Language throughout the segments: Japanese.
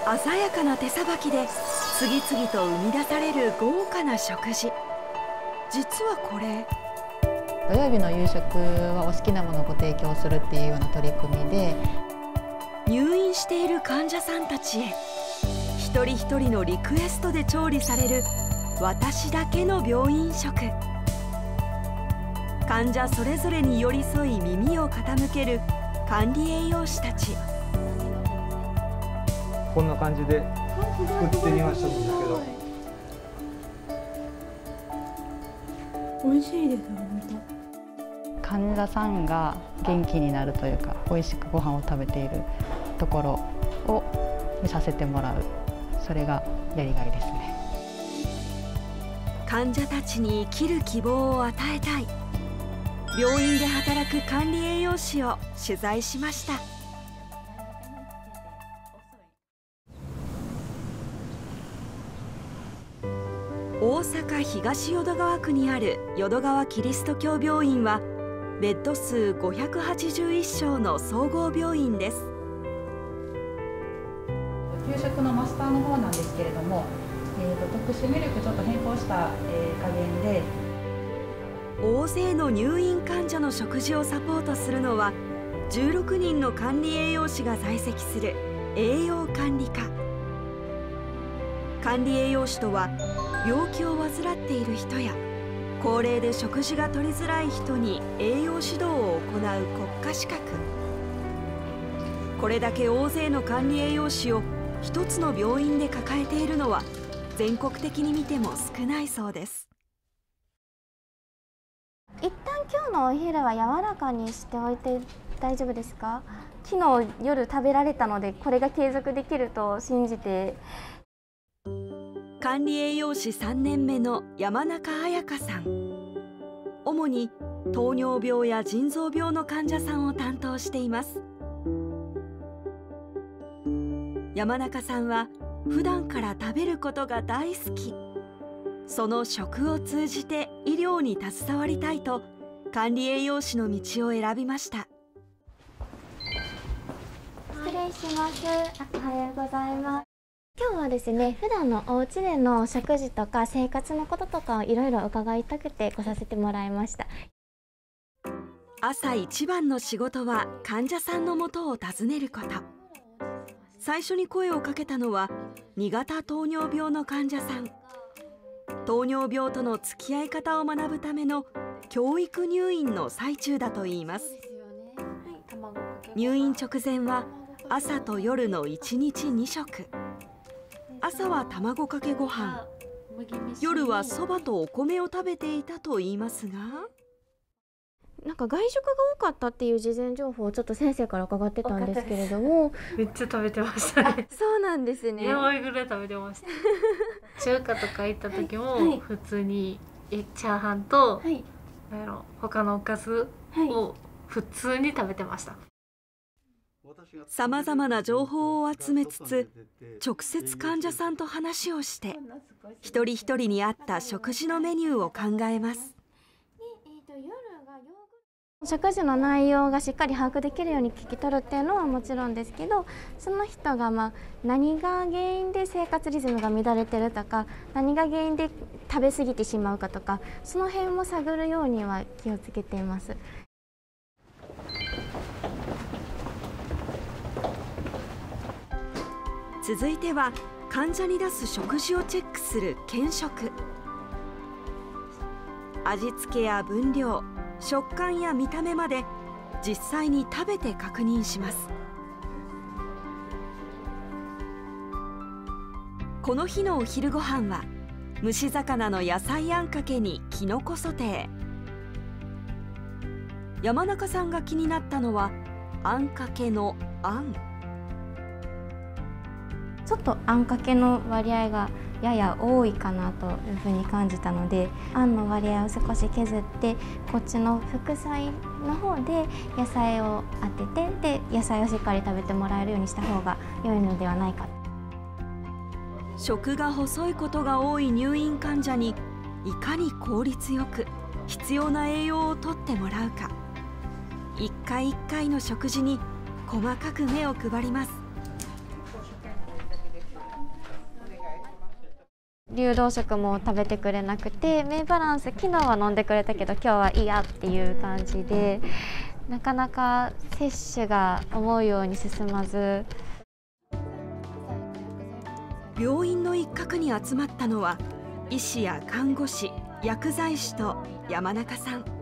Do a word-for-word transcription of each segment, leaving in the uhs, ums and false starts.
鮮やかな手さばきで次々と生み出される豪華な食事。実はこれ、 土曜日の夕食はお好きなものをご提供するっていうような取り組みで、 入院している患者さんたちへ一人一人のリクエストで調理される私だけの病院食。患者それぞれに寄り添い耳を傾ける管理栄養士たち。 こんな感じで作ってみましたんですけど、 美味しいです。 患者さんが元気になるというか、美味しくご飯を食べているところを見させてもらう、それがやりがいですね。 患者たちに生きる希望を与えたい。病院で働く管理栄養士を取材しました。大阪東淀川区にある淀川キリスト教病院はベッド数ごひゃくはちじゅういち床の総合病院です。 給食のマスターの方なんですけれども、えー、と特殊ミルクちょっと変更した、えー、加減で、 大勢の入院患者の食事をサポートするのはじゅうろくにんの管理栄養士が在籍する栄養管理課。管理栄養士とは病気を患っている人や高齢で食事が取りづらい人に栄養指導を行う国家資格。これだけ大勢の管理栄養士を一つの病院で抱えているのは全国的に見ても少ないそうです。 一旦今日のお昼は柔らかにしておいて大丈夫ですか？昨日夜食べられたので、これが継続できると信じて。 管理栄養士さんねんめの山中彩香さん。主に糖尿病や腎臓病の患者さんを担当しています。山中さんは普段から食べることが大好き。その食を通じて医療に携わりたいと管理栄養士の道を選びました。 失礼します。おはようございます。今日はですね、普段のお家での食事とか生活のこととかをいろいろ伺いたくて来させてもらいました。 朝一番の仕事は患者さんのもとを訪ねること。最初に声をかけたのはに型糖尿病の患者さん。糖尿病との付き合い方を学ぶための教育入院の最中だといいます。入院直前は朝と夜のいちにちに食。朝は卵かけご飯、夜はそばとお米を食べていたといいますが、 なんか外食が多かったっていう事前情報をちょっと先生から伺ってたんですけれども、 めっちゃ食べてましたね。 そうなんですね。 やばいぐらい食べてました。中華とか行った時も普通にえチャーハンと、はい、なんやろ他のおかずを普通に食べてました。 さまざまな情報を集めつつ、直接患者さんと話をして一人一人に合った食事のメニューを考えます。 食事の内容がしっかり把握できるように聞き取るっていうのはもちろんですけど、その人がまあ何が原因で生活リズムが乱れてるとか、何が原因で食べ過ぎてしまうかとか、その辺も探るようには気をつけています。 続いては患者に出す食事をチェックする検食。味付けや分量、食感や見た目まで実際に食べて確認します。この日のお昼ご飯は蒸し魚の野菜あんかけにきのこソテー。山中さんが気になったのはあんかけのあん。 ちょっとあんかけの割合がやや多いかなというふうに感じたので、あんの割合を少し削ってこっちの副菜の方で野菜を当てて、で野菜をしっかり食べてもらえるようにした方が良いのではないか。 食が細いことが多い入院患者にいかに効率よく必要な栄養をとってもらうか、一回一回の食事に細かく目を配ります。 流動食も食べてくれなくて、メイバランス昨日は飲んでくれたけど今日はいいやっていう感じで、なかなか接種が思うように進まず。 病院の一角に集まったのは医師や看護師、薬剤師と山中さん。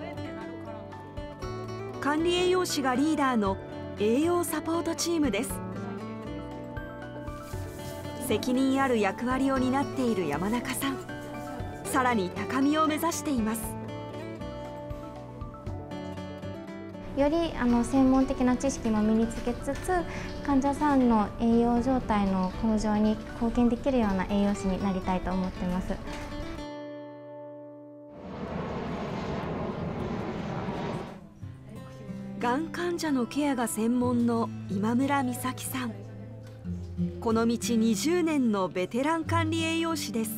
管理栄養士がリーダーの栄養サポートチームです。責任ある役割を担っている山中さん、さらに高みを目指しています。 よりあの専門的な知識も身につけつつ、患者さんの栄養状態の向上に貢献できるような栄養士になりたいと思っています。 がん患者のケアが専門の今村美咲さん。この道にじゅうねんのベテラン管理栄養士です。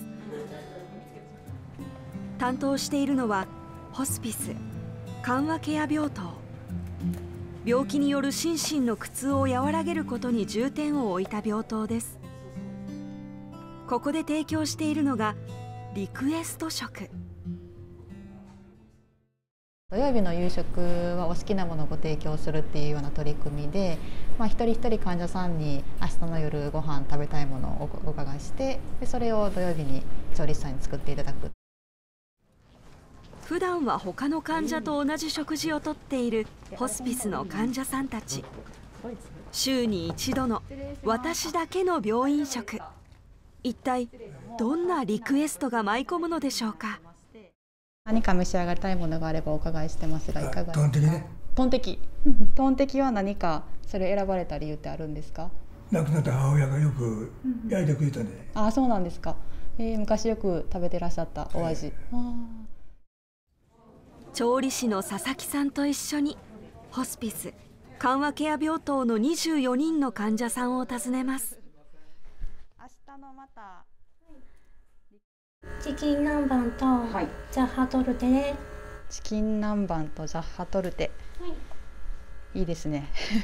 担当しているのはホスピス、緩和ケア病棟。病気による心身の苦痛を和らげることに重点を置いた病棟です。ここで提供しているのがリクエスト食。 土曜日の夕食はお好きなものをご提供するっていうような取り組みで、まあ、一人一人患者さんに明日の夜ご飯食べたいものをお伺いして、でそれを土曜日に調理師さんに作っていただく。 普段は他の患者と同じ食事をとっているホスピスの患者さんたち。週に一度の私だけの病院食。一体どんなリクエストが舞い込むのでしょうか。 何か召し上がりたいものがあればお伺いしてますが、いかがですか。 トンテキね。 トンテキ。トンテキは何かそれ選ばれた理由ってあるんですか。 亡くなった母親がよく焼いてくれたんで。 ああ、そうなんですか。えー、昔よく食べてらっしゃったお味。あ調理師の佐々木さんと一緒にホスピス緩和ケア病棟のにじゅうよにんの患者さんを訪ねます。 明日のまたチキン南蛮とザッハトルテで、 チキン南蛮とザッハトルテ、はい、いいですね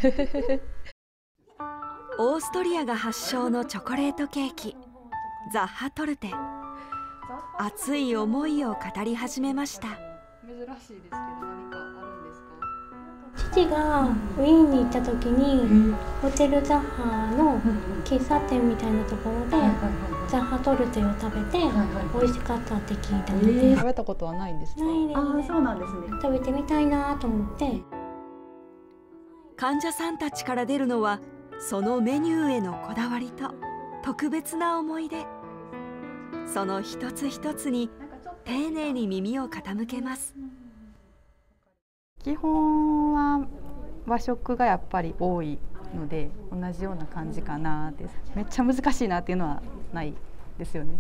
オーストリアが発祥のチョコレートケーキザッハトルテ。熱い思いを語り始めました。 珍しいですけど何かあるんですか。 父がウィーンに行った時にホテルザッハの喫茶店みたいなところでザッハトルテを食べて美味しかったって聞いたので、えー、 食べたことはないんですか。 ないですね。 あ、そうなんですね。 食べてみたいなと思って。 患者さんたちから出るのはそのメニューへのこだわりと特別な思い出。その一つ一つに丁寧に耳を傾けます。 基本は和食がやっぱり多いので同じような感じかなです。めっちゃ難しいなっていうのはないですよね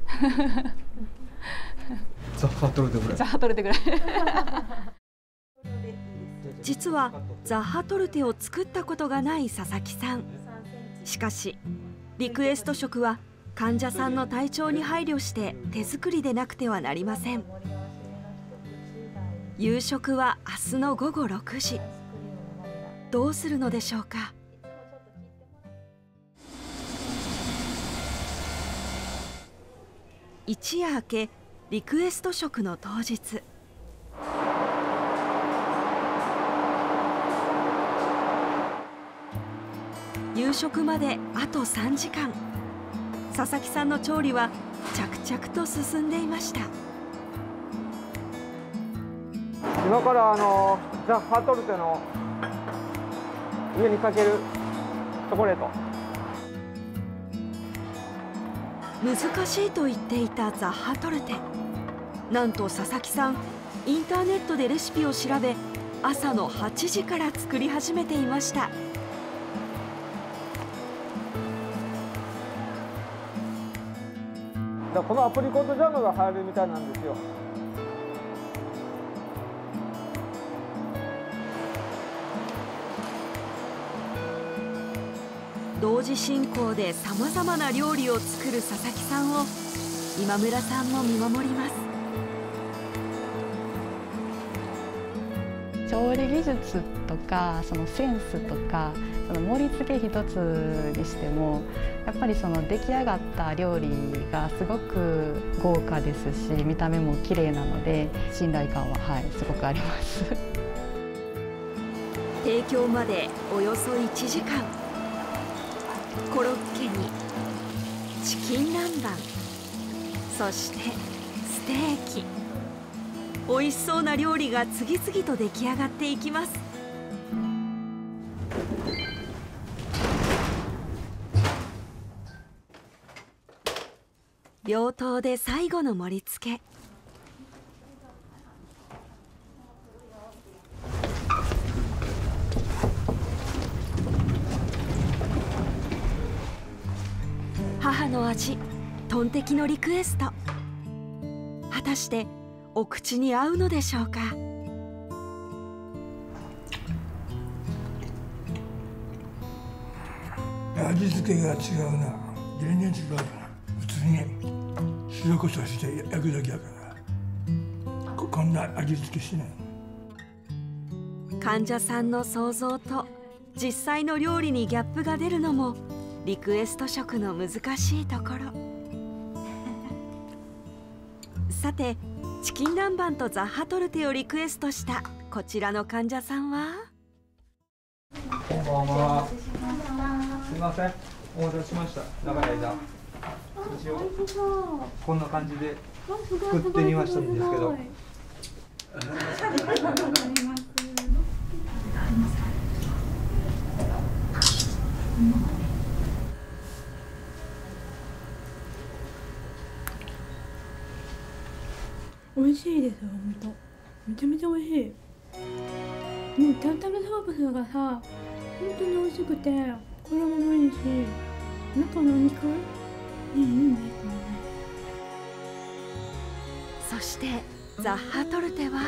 ザッハトルテぐらい。 ザッハトルテぐらい実はザッハトルテを作ったことがない佐々木さん。しかしリクエスト食は患者さんの体調に配慮して手作りでなくてはなりません。夕食は明日のごごろくじ。どうするのでしょうか。一夜明けリクエスト食の当日。夕食まであとさんじかん。佐々木さんの調理は着々と進んでいました。 今からあのザッハトルテの上にかけるチョコレート。 難しいと言っていたザッハトルテ。なんと佐々木さんインターネットでレシピを調べ朝のはちじから作り始めていました。 このアプリコットジャムが入るみたいなんですよ。 同時進行でさまざまな料理を作る佐々木さんを今村さんも見守ります。 調理技術とかそのセンスとかその盛り付け一つにしてもやっぱりその出来上がった料理がすごく豪華ですし見た目も綺麗なので信頼感は、はい、すごくあります提供までおよそいちじかん。コロッケにチキン南蛮、そしてステーキ。美味しそうな料理が次々と出来上がっていきます。病棟で最後の盛り付け。母の味、トンテキのリクエスト。果たしてお口に合うのでしょうか。 味付けが違うな。全然違うな。普通に塩コショウして焼くだけやからここんな味付けしない。 患者さんの想像と実際の料理にギャップが出るのもリクエスト食の難しいところ。さて、チキン南蛮とザッハトルテをリクエストしたこちらの患者さんは。 こんばんは。すみません、お待たせしました。長い間一応こんな感じで作ってみましたんですけど美味しいですよ、本当。めちゃめちゃ美味しい。もうタルタルソースがさ、本当に美味しくて、衣もいいし、中のお肉、ね、いいね。 そしてザッハトルテは。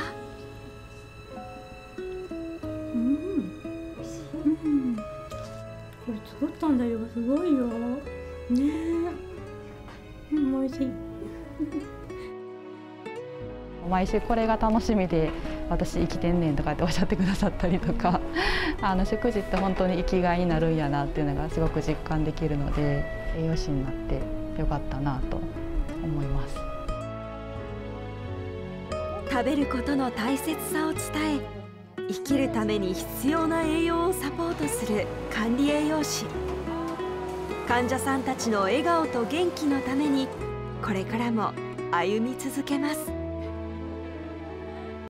うん。うん。これ作ったんだよ、すごいよ。ねえ。うん、美味しい。 毎週これが楽しみで私生きてんねんとかっておっしゃってくださったりとかあの食事って本当に生きがいになるんやなっていうのがすごく実感できるので栄養士になってよかったなと思います。 食べることの大切さを伝え、生きるために必要な栄養をサポートする管理栄養士。患者さんたちの笑顔と元気のためにこれからも歩み続けます。